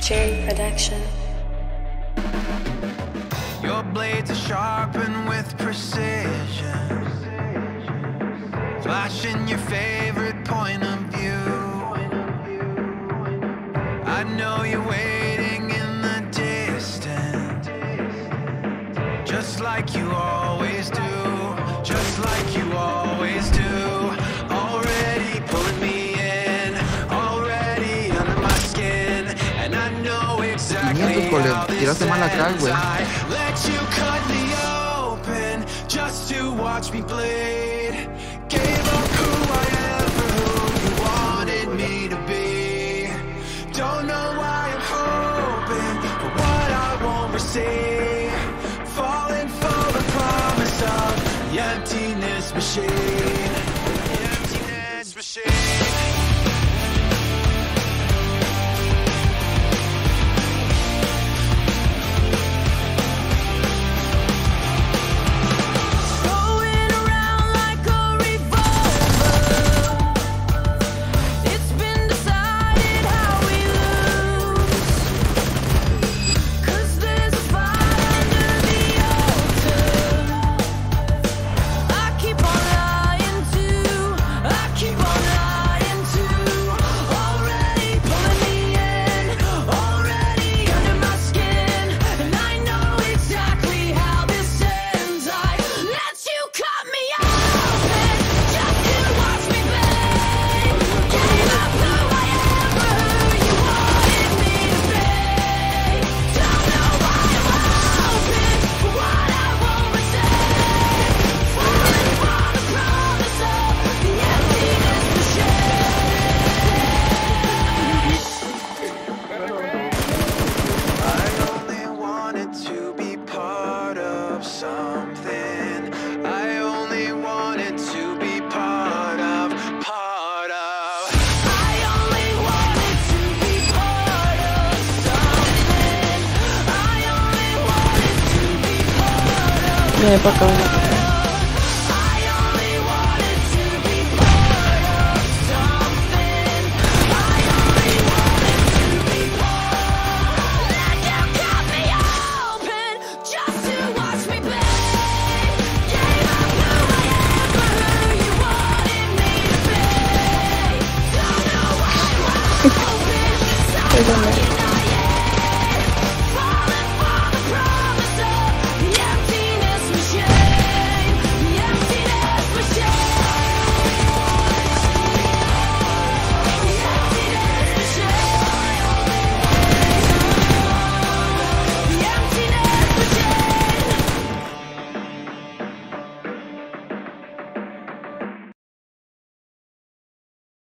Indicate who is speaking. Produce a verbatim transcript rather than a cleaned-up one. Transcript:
Speaker 1: Chain Production.
Speaker 2: Your blades are sharpened with precision, flashing your favorite point of view. I know you're waiting in the distance, just like you always do, just like you always do. Already pulling me in, already under my skin, and I know exactly how this ends. I let you cut me open just to watch me bleed. Gave up who I am for who you wanted me to be. Don't know why I'm hoping for what I won't receive. Falling for the promise of the emptiness machine. The emptiness machine.
Speaker 3: Viene para acá, viene para acá. Perdón.